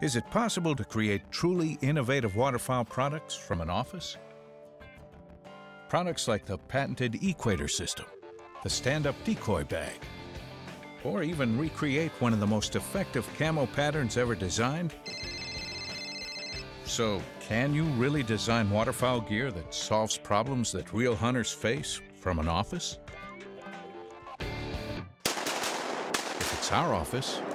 Is it possible to create truly innovative waterfowl products from an office? Products like the patented Equator system, the stand-up decoy bag, or even recreate one of the most effective camo patterns ever designed? So, can you really design waterfowl gear that solves problems that real hunters face from an office? If it's our office,